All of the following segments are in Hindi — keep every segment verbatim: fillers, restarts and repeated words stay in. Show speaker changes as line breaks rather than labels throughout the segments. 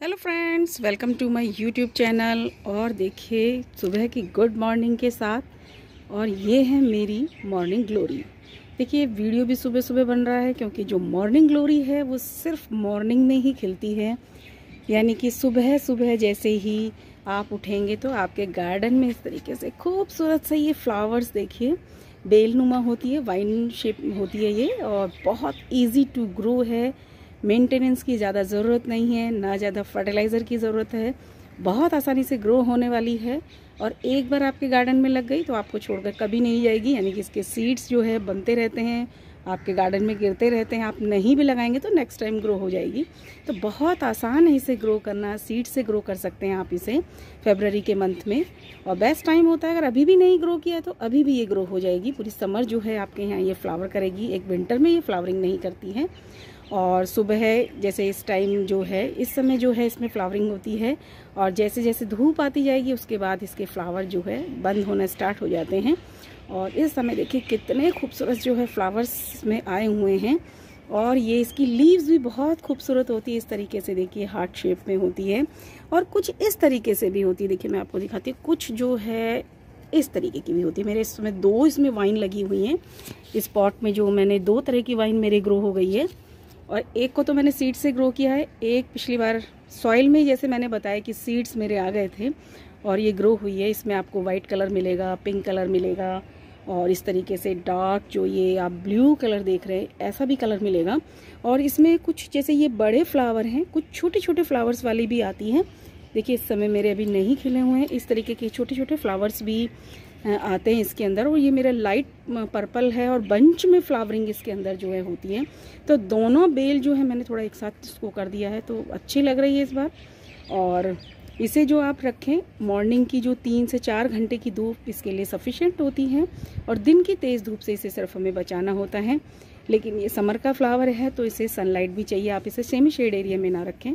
Hello friends, welcome to my YouTube channel. और देखिए सुबह की गुड मॉर्निंग के साथ, और ये है मेरी मॉर्निंग ग्लोरी। देखिए वीडियो भी सुबह सुबह बन रहा है क्योंकि जो मॉर्निंग ग्लोरी है वो सिर्फ मॉर्निंग में ही खिलती है। यानी कि सुबह सुबह जैसे ही आप उठेंगे तो आपके गार्डन में इस तरीके से खूबसूरत से ये फ्लावर्स देखिए, बेलनुमा होती है, वाइन शेप होती है ये, और बहुत ईजी टू ग्रो है। मेंटेनेंस की ज़्यादा ज़रूरत नहीं है, ना ज़्यादा फर्टिलाइज़र की ज़रूरत है, बहुत आसानी से ग्रो होने वाली है। और एक बार आपके गार्डन में लग गई तो आपको छोड़कर कभी नहीं जाएगी। यानी कि इसके सीड्स जो है बनते रहते हैं, आपके गार्डन में गिरते रहते हैं, आप नहीं भी लगाएंगे तो नेक्स्ट टाइम ग्रो हो जाएगी। तो बहुत आसान है इसे ग्रो करना, सीड से ग्रो कर सकते हैं आप इसे फरवरी के मंथ में। और बेस्ट टाइम होता है, अगर अभी भी नहीं ग्रो किया तो अभी भी ये ग्रो हो जाएगी। पूरी समर जो है आपके यहाँ ये फ्लावर करेगी, एक विंटर में ये फ्लावरिंग नहीं करती है। और सुबह जैसे इस टाइम जो है, इस समय जो है इसमें फ्लावरिंग होती है, और जैसे जैसे धूप आती जाएगी उसके बाद इसके फ्लावर जो है बंद होना स्टार्ट हो जाते हैं। और इस समय देखिए कितने खूबसूरत जो है फ्लावर्स में आए हुए हैं। और ये इसकी लीव्स भी बहुत खूबसूरत होती है, इस तरीके से देखिए हार्ट शेप में होती है, और कुछ इस तरीके से भी होती है। देखिए मैं आपको दिखाती हूँ, कुछ जो है इस तरीके की भी होती है। मेरे इस समय दो इसमें वाइन लगी हुई हैं इस पॉट में, जो मैंने दो तरह की वाइन मेरे ग्रो हो गई है। और एक को तो मैंने सीड से ग्रो किया है, एक पिछली बार सॉइल में, जैसे मैंने बताया कि सीड्स मेरे आ गए थे और ये ग्रो हुई है। इसमें आपको वाइट कलर मिलेगा, पिंक कलर मिलेगा, और इस तरीके से डार्क जो ये आप ब्लू कलर देख रहे हैं ऐसा भी कलर मिलेगा। और इसमें कुछ जैसे ये बड़े फ्लावर हैं, कुछ छोटे छोटे फ्लावर्स वाली भी आती हैं। देखिए इस समय मेरे अभी नहीं खिले हुए हैं, इस तरीके के छोटे छोटे फ्लावर्स भी आते हैं इसके अंदर। और ये मेरा लाइट पर्पल है, और बंच में फ्लावरिंग इसके अंदर जो है होती है। तो दोनों बेल जो है मैंने थोड़ा एक साथ इसको कर दिया है, तो अच्छी लग रही है इस बार। और इसे जो आप रखें, मॉर्निंग की जो तीन से चार घंटे की धूप इसके लिए सफिशिएंट होती है, और दिन की तेज़ धूप से इसे सिर्फ हमें बचाना होता है। लेकिन ये समर का फ्लावर है तो इसे सनलाइट भी चाहिए, आप इसे सेमी शेड एरिया में ना रखें।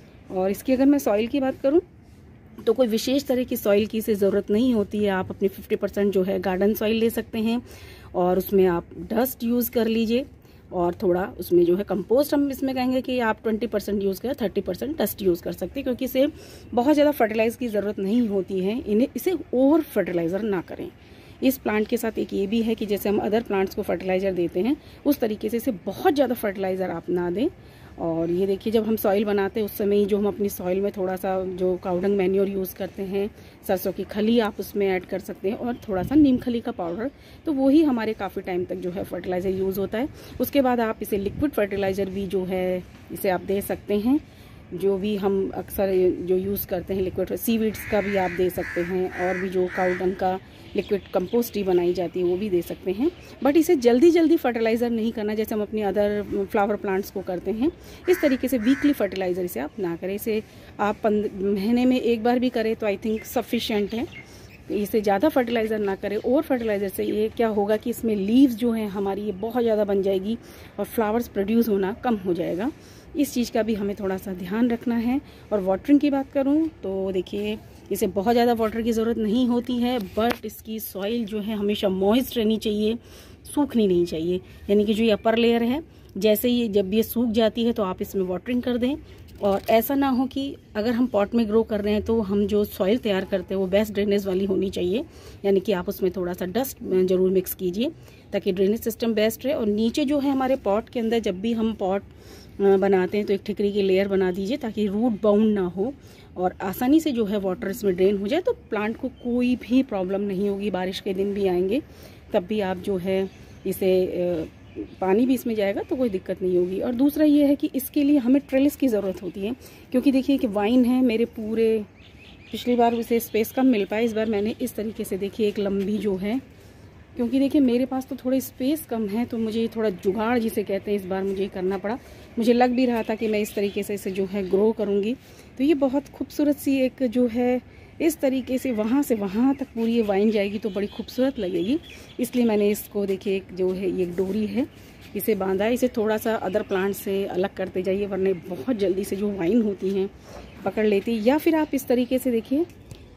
और इसकी अगर मैं सॉइल की बात करूँ तो कोई विशेष तरह की सॉइल की इसे ज़रूरत नहीं होती है। आप अपनी फिफ्टी परसेंट जो है गार्डन सॉइल ले सकते हैं, और उसमें आप डस्ट यूज़ कर लीजिए, और थोड़ा उसमें जो है कंपोस्ट, हम इसमें कहेंगे कि आप ट्वेंटी परसेंट यूज़ करें, थर्टी परसेंट डस्ट यूज़ कर सकते हैं, क्योंकि इसे बहुत ज़्यादा फर्टिलाइज़ की ज़रूरत नहीं होती है। इन्हें इसे ओवर फर्टिलाइज़र ना करें। इस प्लांट के साथ एक ये भी है कि जैसे हम अदर प्लांट्स को फर्टिलाइज़र देते हैं उस तरीके से इसे बहुत ज़्यादा फर्टिलाइज़र आप ना दें। और ये देखिए जब हम सॉइल बनाते हैं उस समय ही जो हम अपनी सॉइल में थोड़ा सा जो काउडंग मैन्योर यूज़ करते हैं, सरसों की खली आप उसमें ऐड कर सकते हैं, और थोड़ा सा नीम खली का पाउडर, तो वही हमारे काफ़ी टाइम तक जो है फर्टिलाइज़र यूज़ होता है। उसके बाद आप इसे लिक्विड फर्टिलाइज़र भी जो है इसे आप दे सकते हैं, जो भी हम अक्सर जो यूज़ करते हैं लिक्विड सीवीड्स का भी आप दे सकते हैं, और भी जो काउडंग का लिक्विड कंपोस्ट ही बनाई जाती है वो भी दे सकते हैं। बट इसे जल्दी जल्दी फर्टिलाइज़र नहीं करना जैसे हम अपनी अदर फ्लावर प्लांट्स को करते हैं। इस तरीके से वीकली फर्टिलाइज़र इसे आप ना करें, इसे आप महीने में एक बार भी करें तो आई थिंक सफिशिएंट है। इसे ज़्यादा फर्टिलाइज़र ना करें। और फर्टिलाइज़र से ये क्या होगा कि इसमें लीव्स जो हैं हमारी ये बहुत ज़्यादा बन जाएगी, और फ्लावर्स प्रोड्यूस होना कम हो जाएगा। इस चीज़ का भी हमें थोड़ा सा ध्यान रखना है। और वाटरिंग की बात करूँ तो देखिए इसे बहुत ज़्यादा वाटर की ज़रूरत नहीं होती है, बट इसकी सॉइल जो है हमेशा मॉइस्ट रहनी चाहिए, सूखनी नहीं चाहिए। यानी कि जो ये अपर लेयर है, जैसे ही जब ये सूख जाती है तो आप इसमें वाटरिंग कर दें। और ऐसा ना हो कि अगर हम पॉट में ग्रो कर रहे हैं तो हम जो सॉइल तैयार करते हैं वो बेस्ट ड्रेनेज वाली होनी चाहिए। यानी कि आप उसमें थोड़ा सा डस्ट ज़रूर मिक्स कीजिए ताकि ड्रेनेज सिस्टम बेस्ट रहे। और नीचे जो है हमारे पॉट के अंदर जब भी हम पॉट बनाते हैं तो एक ठिकरी की लेयर बना दीजिए ताकि रूट बाउंड ना हो, और आसानी से जो है वाटर इसमें ड्रेन हो जाए, तो प्लांट को कोई भी प्रॉब्लम नहीं होगी। बारिश के दिन भी आएंगे तब भी आप जो है इसे पानी भी इसमें जाएगा तो कोई दिक्कत नहीं होगी। और दूसरा ये है कि इसके लिए हमें ट्रेलिस की ज़रूरत होती है, क्योंकि देखिए कि वाइन है मेरे पूरे, पिछली बार उसे स्पेस कम मिल पाया, इस बार मैंने इस तरीके से देखिए एक लंबी जो है, क्योंकि देखिए मेरे पास तो थोड़ी स्पेस कम है तो मुझे थोड़ा जुगाड़ जिसे कहते हैं इस बार मुझे करना पड़ा। मुझे लग भी रहा था कि मैं इस तरीके से इसे जो है ग्रो करूँगी, तो ये बहुत खूबसूरत सी एक जो है इस तरीके से वहाँ से वहाँ तक पूरी ये वाइन जाएगी तो बड़ी खूबसूरत लगेगी। इसलिए मैंने इसको देखिए एक जो है ये डोरी है इसे बांधा है। इसे थोड़ा सा अदर प्लांट से अलग करते जाइए, वरना बहुत जल्दी से जो वाइन होती हैं पकड़ लेती। या फिर आप इस तरीके से देखिए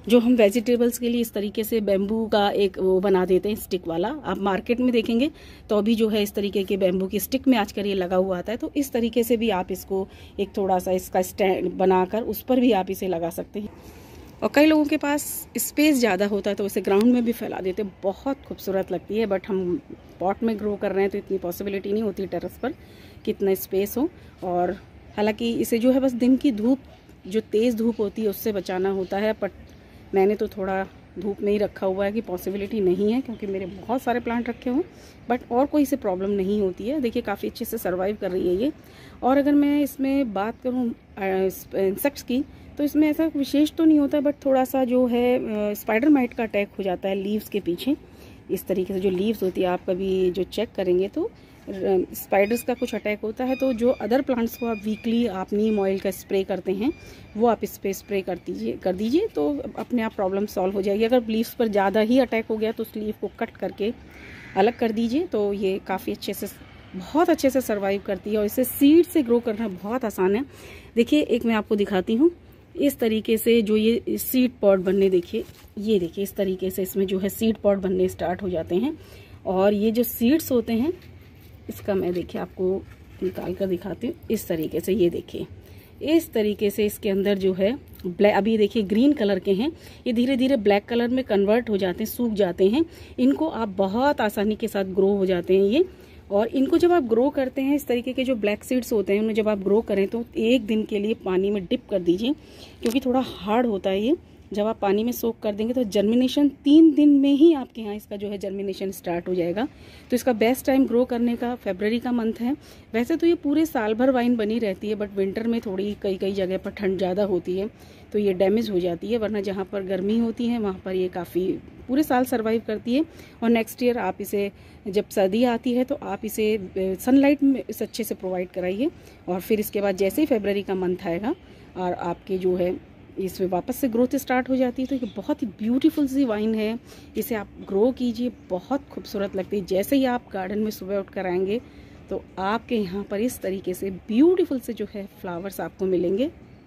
जो हम वेजिटेबल्स के लिए इस तरीके से बैम्बू का एक वो बना देते हैं स्टिक वाला, आप मार्केट में देखेंगे तो अभी जो है इस तरीके के बैम्बू की स्टिक में आजकल ये लगा हुआ आता है। तो इस तरीके से भी आप इसको एक थोड़ा सा इसका स्टैंड बनाकर उस पर भी आप इसे लगा सकते हैं। और कई लोगों के पास स्पेस ज़्यादा होता है तो इसे ग्राउंड में भी फैला देते हैं, बहुत खूबसूरत लगती है। बट हम पॉट में ग्रो कर रहे हैं तो इतनी पॉसिबिलिटी नहीं होती टेरेस पर कितना स्पेस हो। और हालांकि इसे जो है बस दिन की धूप, जो तेज़ धूप होती है उससे बचाना होता है। बट मैंने तो थोड़ा धूप में ही रखा हुआ है कि पॉसिबिलिटी नहीं है, क्योंकि मेरे बहुत सारे प्लांट रखे हुए हैं। बट और कोई से प्रॉब्लम नहीं होती है। देखिए काफ़ी अच्छे से सर्वाइव कर रही है ये। और अगर मैं इसमें बात करूँ इंसेक्ट्स की, तो इसमें ऐसा विशेष तो नहीं होता, बट थोड़ा सा जो है स्पाइडर माइट का अटैक हो जाता है लीव्स के पीछे। इस तरीके से जो लीव्स होती है, आप कभी जो चेक करेंगे तो स्पाइडर्स का कुछ अटैक होता है। तो जो अदर प्लांट्स को आप वीकली आप नीम ऑयल का स्प्रे करते हैं वो आप इस पर स्प्रे कर दीजिए कर दीजिए तो अपने आप प्रॉब्लम सॉल्व हो जाएगी। अगर लीव्स पर ज़्यादा ही अटैक हो गया तो उस लीव को कट करके अलग कर दीजिए, तो ये काफ़ी अच्छे से, बहुत अच्छे से सर्वाइव करती है। और इसे सीड से ग्रो करना बहुत आसान है। देखिए एक मैं आपको दिखाती हूँ, इस तरीके से जो ये सीड पॉट बनने, देखिए ये देखिए इस तरीके से इसमें जो है सीड पॉट बनने स्टार्ट हो जाते हैं। और ये जो सीड्स होते हैं इसका मैं देखिए आपको निकाल कर दिखाती हूँ। इस तरीके से ये देखिए, इस तरीके से इसके अंदर जो है ब्लैक, अभी देखिए ग्रीन कलर के हैं, ये धीरे धीरे ब्लैक कलर में कन्वर्ट हो जाते हैं, सूख जाते हैं। इनको आप बहुत आसानी के साथ ग्रो हो जाते हैं ये। और इनको जब आप ग्रो करते हैं, इस तरीके के जो ब्लैक सीड्स होते हैं उन्हें जब आप ग्रो करें तो एक दिन के लिए पानी में डिप कर दीजिए, क्योंकि थोड़ा हार्ड होता है ये। जब आप पानी में सोक कर देंगे तो जर्मिनेशन तीन दिन में ही आपके यहाँ इसका जो है जर्मिनेशन स्टार्ट हो जाएगा। तो इसका बेस्ट टाइम ग्रो करने का फरवरी का मंथ है। वैसे तो ये पूरे साल भर वाइन बनी रहती है, बट विंटर में थोड़ी कई कई जगह पर ठंड ज़्यादा होती है तो ये डैमेज हो जाती है। वरना जहाँ पर गर्मी होती है वहाँ पर ये काफ़ी पूरे साल सर्वाइव करती है। और नेक्स्ट ईयर आप इसे, जब सर्दी आती है तो आप इसे सनलाइट में इस अच्छे से प्रोवाइड कराइए। और फिर इसके बाद जैसे ही फरवरी का मंथ आएगा और आपके जो है इसमें वापस से ग्रोथ स्टार्ट हो जाती है। तो ये बहुत ही ब्यूटीफुल सी वाइन है, इसे आप ग्रो कीजिए, बहुत खूबसूरत लगती है। जैसे ही आप गार्डन में सुबह उठ कर आएंगे तो आपके यहाँ पर इस तरीके से ब्यूटीफुल से जो है फ्लावर्स आपको मिलेंगे।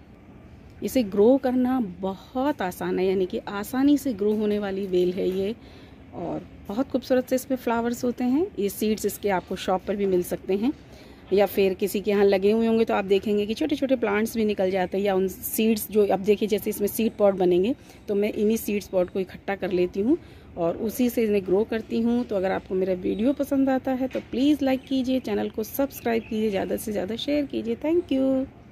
इसे ग्रो करना बहुत आसान है, यानी कि आसानी से ग्रो होने वाली वेल है ये। और बहुत खूबसूरत से इसमें फ्लावर्स होते हैं। ये सीड्स इसके आपको शॉप पर भी मिल सकते हैं, या फिर किसी के यहाँ लगे हुए होंगे तो आप देखेंगे कि छोटे छोटे प्लांट्स भी निकल जाते हैं। या उन सीड्स जो अब देखिए जैसे इसमें सीड पॉट बनेंगे तो मैं इन्हीं सीड्स पॉट को इकट्ठा कर लेती हूँ और उसी से इन्हें ग्रो करती हूँ। तो अगर आपको मेरा वीडियो पसंद आता है तो प्लीज़ लाइक कीजिए, चैनल को सब्सक्राइब कीजिए, ज़्यादा से ज़्यादा शेयर कीजिए। Thank you.